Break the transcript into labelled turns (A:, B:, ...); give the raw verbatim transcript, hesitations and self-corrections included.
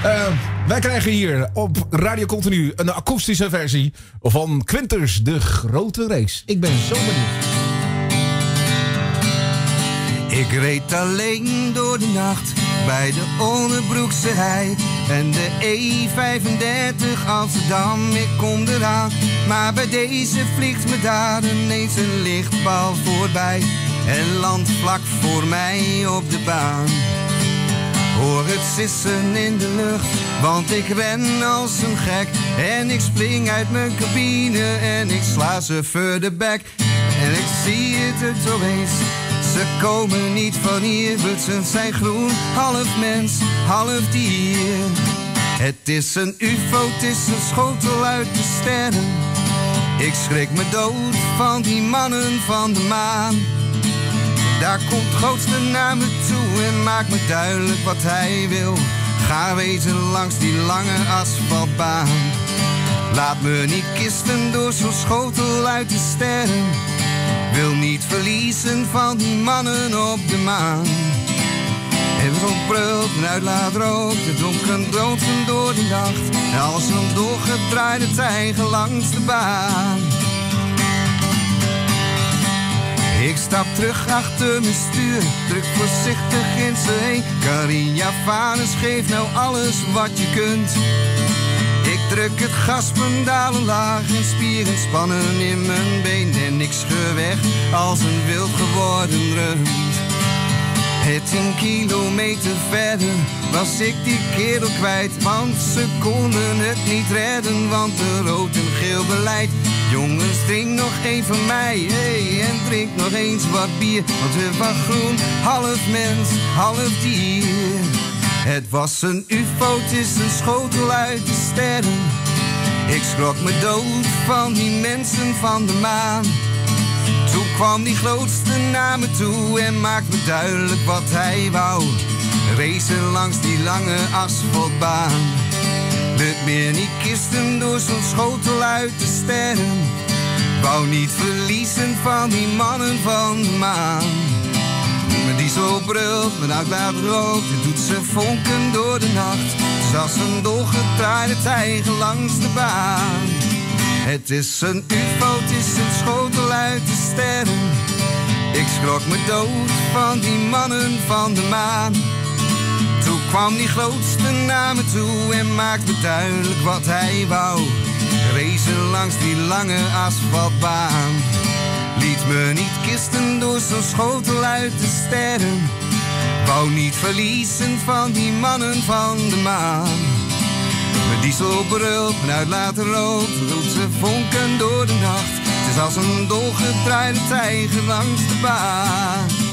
A: Uh, wij krijgen hier op Radio Continu een akoestische versie van Quinters de Grote Race. Ik ben zo benieuwd.
B: Ik reed alleen door de nacht bij de Onderbroekse hei en de E vijfendertig Amsterdam, ik kom eraan. Maar bij deze vliegt me daar ineens een lichtbal voorbij en landt vlak voor mij op de baan. Hoor het sissen in de lucht, want ik ren als een gek. En ik spring uit mijn cabine en ik sla ze voor de bek. En ik zie het er toch eens, ze komen niet van hier. Ze zijn groen, half mens, half dier. Het is een ufo, het is een schotel uit de sterren. Ik schrik me dood van die mannen van de maan. Daar komt grootste naar me toe en maakt me duidelijk wat hij wil. Ga wezen langs die lange asfaltbaan. Laat me niet kisten door zo'n schotel uit de sterren. Wil niet verliezen van die mannen op de maan. En zo brult en uitlaat rook, de donker droomten door de nacht. En als een doorgedraaide tijger langs de baan. Ik stap terug achter mijn stuur, druk voorzichtig in z'n heen. Carinha Vanus, geef nou alles wat je kunt. Ik druk het gaspedaal laag en spieren spannen in mijn been. En ik scheur weg als een wild geworden rund. Het tien kilometer verder was ik die kerel kwijt. Want ze konden het niet redden, want de rood en geel beleid. Jongens, drink nog één van mij, hey, en drink nog eens wat bier. Want we van groen, half mens, half dier. Het was een ufo, het is een schotel uit de sterren. Ik schrok me dood van die mensen van de maan. Toen kwam die grootste naar me toe en maakte me duidelijk wat hij wou. Racen langs die lange asfaltbaan. Lukt meer niet kisten door zo'n schotel uit de sterren. Wou niet verliezen van die mannen van de maan. Mijn diesel brult, mijn uitlaat rookt, het doet ze vonken door de nacht. Zoals een dolgedraaide tijger langs de baan. Het is een ufo, het is een schotel uit de sterren. Ik schrok me dood van die mannen van de maan. Toen kwam die grootste naar me toe en maakte me duidelijk wat hij wou. Racen langs die lange asfaltbaan. Liet me niet kisten door zo'n schotel uit de sterren. Wou niet verliezen van die mannen van de maan. Mijn diesel brult, mijn uitlaat rookt, doet ze vonken door de nacht. Het is als een dolgedraaide tijger langs de baan.